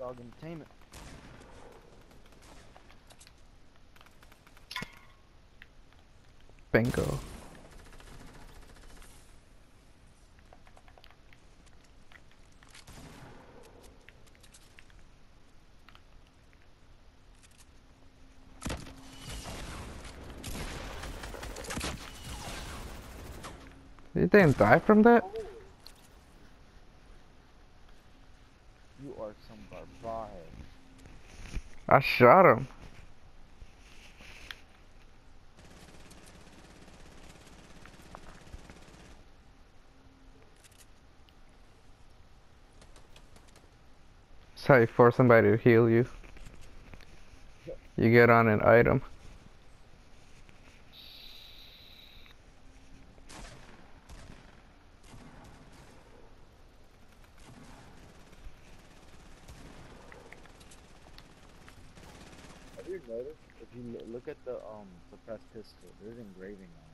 Dog Entertainment. Bingo. You didn't die from that? You are some barbarian. I shot him. That's how you force somebody to heal you. You get on an item. Have you noticed? If you look at the suppressed pistol, there's engraving on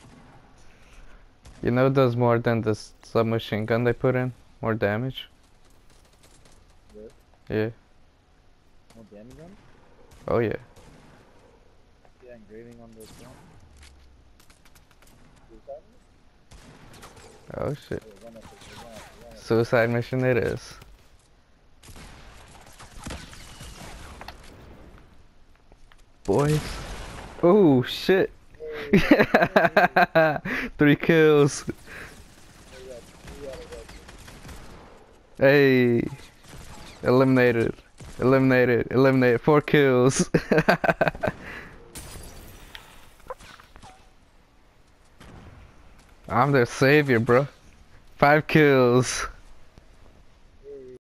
You know it does more than the submachine gun they put in? More damage? it. This? Yeah. More damage on it? Oh yeah. Yeah, engraving on this one. Suicide? Oh shit. Oh, run up, run up, run up. Suicide mission it is. Boys. Oh shit. Hey, 3 kills. we got 3 out of that. Hey. Eliminated. Eliminated. Eliminated. 4 kills. I'm their savior, bro. 5 kills.